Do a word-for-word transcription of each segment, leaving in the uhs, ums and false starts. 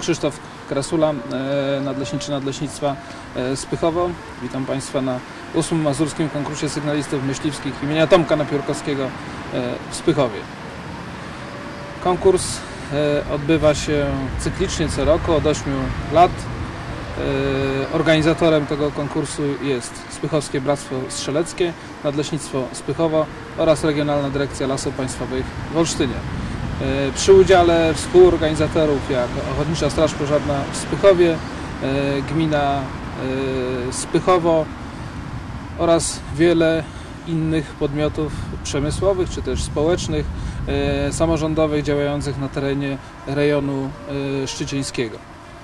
Krzysztof Krasula, nadleśniczy Nadleśnictwa Spychowo. Witam Państwa na ósmym Mazurskim Konkursie Sygnalistów Myśliwskich imienia Tomka Napiórkowskiego w Spychowie. Konkurs odbywa się cyklicznie co roku od ośmiu lat. Organizatorem tego konkursu jest Spychowskie Bractwo Strzeleckie, Nadleśnictwo Spychowo oraz Regionalna Dyrekcja Lasów Państwowych w Olsztynie. Przy udziale współorganizatorów jak Ochotnicza Straż Pożarna w Spychowie, gmina Spychowo oraz wiele innych podmiotów przemysłowych czy też społecznych, samorządowych działających na terenie rejonu szczycieńskiego.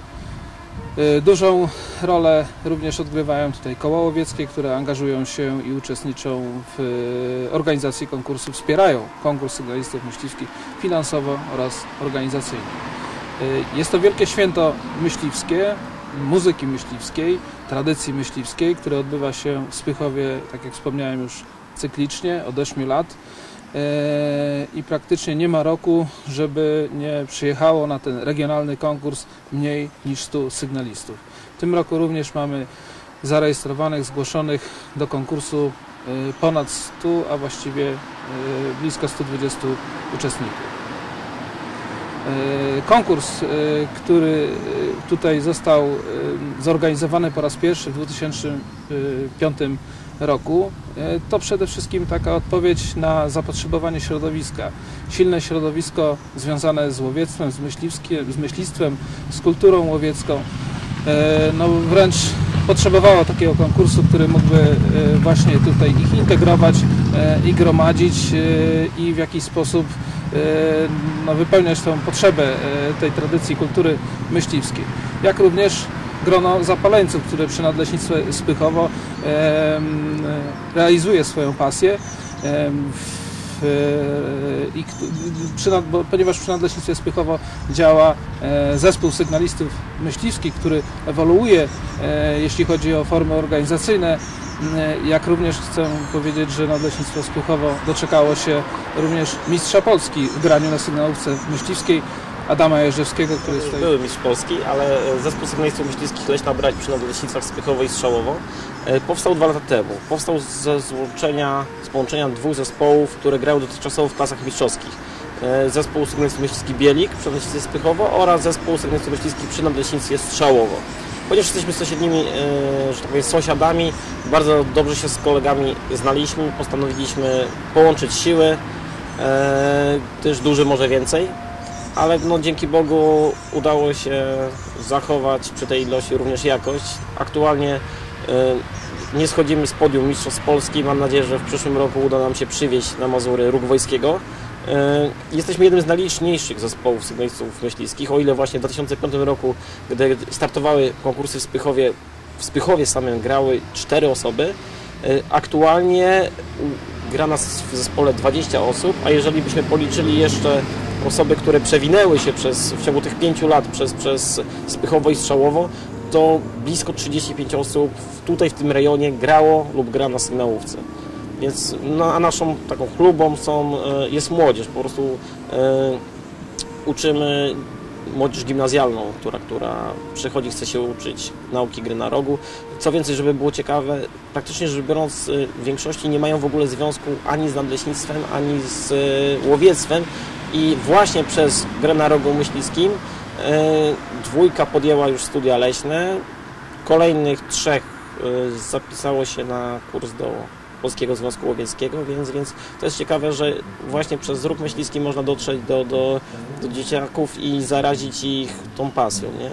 Dużą rolę również odgrywają tutaj koła łowieckie, które angażują się i uczestniczą w organizacji konkursu, wspierają konkurs sygnalistów myśliwskich finansowo oraz organizacyjnie. Jest to wielkie święto myśliwskie, muzyki myśliwskiej, tradycji myśliwskiej, które odbywa się w Spychowie, tak jak wspomniałem, już cyklicznie od ośmiu lat. I praktycznie nie ma roku, żeby nie przyjechało na ten regionalny konkurs mniej niż stu sygnalistów. W tym roku również mamy zarejestrowanych, zgłoszonych do konkursu ponad stu, a właściwie blisko stu dwudziestu uczestników. Konkurs, który tutaj został zorganizowany po raz pierwszy w dwa tysiące piątym roku, to przede wszystkim taka odpowiedź na zapotrzebowanie środowiska. Silne środowisko związane z łowiectwem, z, z myślistwem, z kulturą łowiecką, no wręcz potrzebowało takiego konkursu, który mógłby właśnie tutaj ich integrować i gromadzić i w jakiś sposób no, wypełniać tą potrzebę tej tradycji kultury myśliwskiej. Jak również grono zapaleńców, które przy Nadleśnictwie Spychowo e, realizuje swoją pasję, e, w, i, przy, bo, ponieważ przy Nadleśnictwie Spychowo działa e, zespół sygnalistów myśliwskich, który ewoluuje, e, jeśli chodzi o formy organizacyjne. Jak również chcę powiedzieć, że Nadleśnictwo Spychowo doczekało się również mistrza Polski w graniu na sygnałówce myśliwskiej, Adama Jerzewskiego, który jest tutaj... Były mistrz Polski, ale zespół sygnalistów myśliwskich Leśna Brać przy Nadleśnictwach Spychowo i Strzałowo powstał dwa lata temu. Powstał ze złączenia, z połączenia dwóch zespołów, które grały dotychczasowo w klasach mistrzowskich. Zespół sygnalistów myśliwskich Bielik przy Nadleśnictwie Spychowo oraz zespół sygnalistów myśliwskich przy Nadleśnictwie Strzałowo. Ponieważ jesteśmy sąsiednimi, że tak powiem, sąsiadami, bardzo dobrze się z kolegami znaliśmy, postanowiliśmy połączyć siły, też duży może więcej, ale no, dzięki Bogu udało się zachować przy tej ilości również jakość. Aktualnie nie schodzimy z podium mistrzostw Polski, mam nadzieję, że w przyszłym roku uda nam się przywieźć na Mazury Róg Wojskiego. Jesteśmy jednym z najliczniejszych zespołów sygnalistów myśliwskich, o ile właśnie w dwa tysiące piątym roku, gdy startowały konkursy w Spychowie, w Spychowie samym grały cztery osoby. Aktualnie gra nas w zespole dwadzieścia osób, a jeżeli byśmy policzyli jeszcze osoby, które przewinęły się przez, w ciągu tych pięciu lat przez, przez Spychowo i Strzałowo, to blisko trzydzieści pięć osób tutaj w tym rejonie grało lub gra na sygnałówce. Więc no, a naszą taką klubą są, jest młodzież, po prostu e, uczymy młodzież gimnazjalną, która, która przychodzi, chce się uczyć nauki gry na rogu. Co więcej, żeby było ciekawe, praktycznie rzecz biorąc w większości nie mają w ogóle związku ani z nadleśnictwem, ani z łowiectwem i właśnie przez grę na rogu myśliwskim e, dwójka podjęła już studia leśne, kolejnych trzech e, zapisało się na kurs do Polskiego Związku Łowieckiego, więc, więc to jest ciekawe, że właśnie przez ruch myśliwski można dotrzeć do, do, do dzieciaków i zarazić ich tą pasją, nie?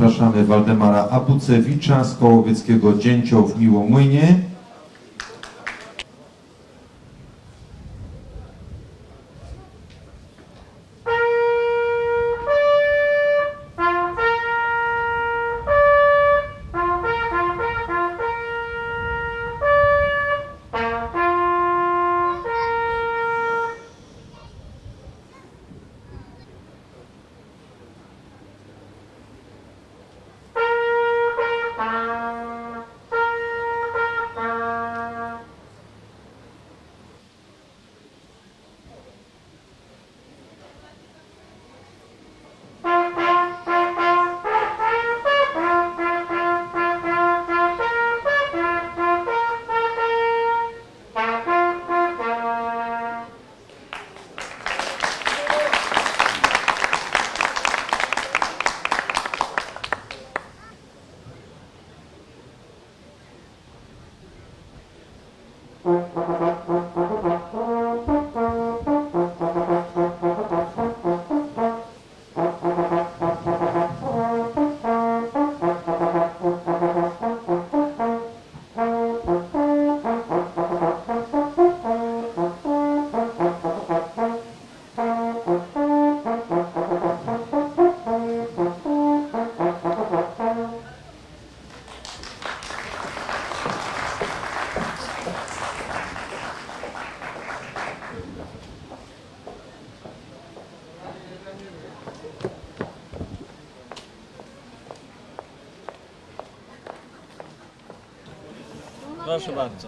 zapraszamy Waldemara Abucewicza z Koła Łowieckiego Dzięcioł w Miłomłynie. Proszę bardzo.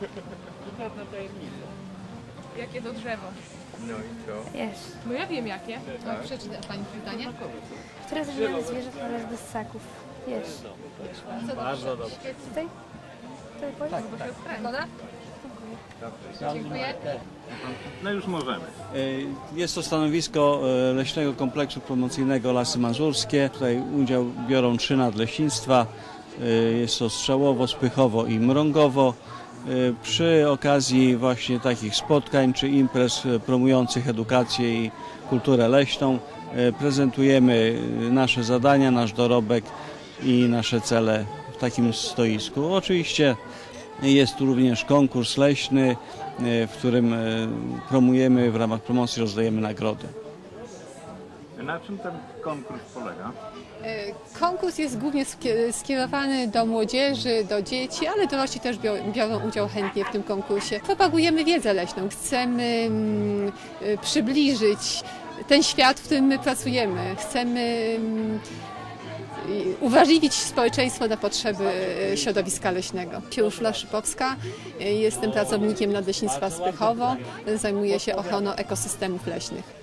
Jakie to drzewo? No i co? Jest. No ja wiem jakie. No, przeczyta Pani pytanie. Które z zmiany zwierząt należy do ssaków? Jest. Bardzo dobrze. Tutaj? Tutaj pójść? Tak, bo się Zgoda? Dziękuję. No już możemy. Jest to stanowisko Leśnego Kompleksu Promocyjnego Lasy Mazurskie. Tutaj udział biorą trzy nadleśnictwa. Jest to Strzałowo, Spychowo i Mrągowo. Przy okazji właśnie takich spotkań czy imprez promujących edukację i kulturę leśną prezentujemy nasze zadania, nasz dorobek i nasze cele w takim stoisku. Oczywiście jest tu również konkurs leśny, w którym promujemy, w ramach promocji rozdajemy nagrody. Na czym ten konkurs polega? Konkurs jest głównie skierowany do młodzieży, do dzieci, ale dorośli też biorą udział chętnie w tym konkursie. Propagujemy wiedzę leśną, chcemy mm, przybliżyć ten świat, w którym my pracujemy. Chcemy mm, uwrażliwić społeczeństwo na potrzeby środowiska leśnego. Urszula Szypowska, jestem pracownikiem Nadleśnictwa Spychowo, zajmuję się ochroną ekosystemów leśnych.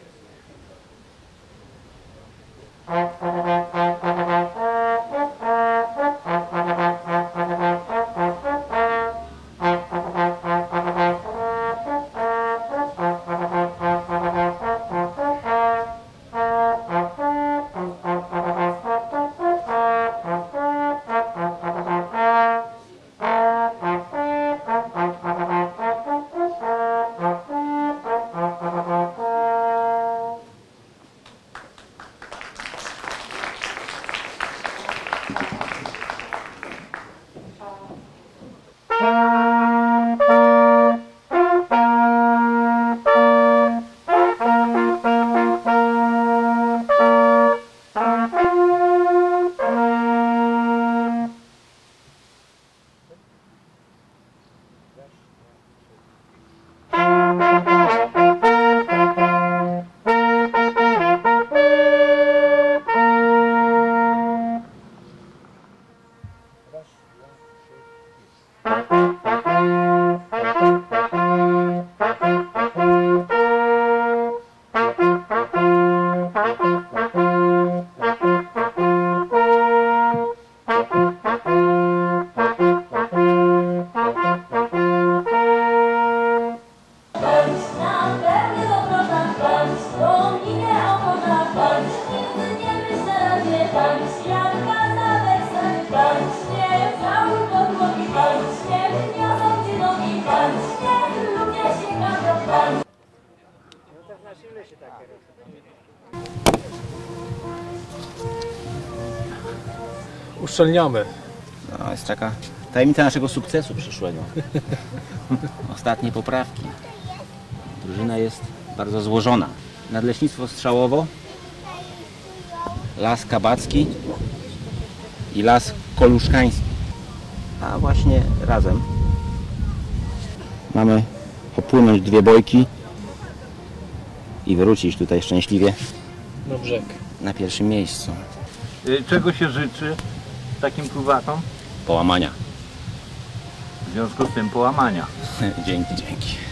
uszczelniamy. No, jest taka tajemnica naszego sukcesu przyszłego. Ostatnie poprawki. Drużyna jest bardzo złożona. Nadleśnictwo Strzałowo, Las Kabacki i Las Koluszkański. A właśnie razem mamy opłynąć dwie bojki i wrócić tutaj szczęśliwie Na brzeg. na pierwszym miejscu. Czego się życzy takim pływakom? Połamania. W związku z tym połamania. Dzięki, dzięki.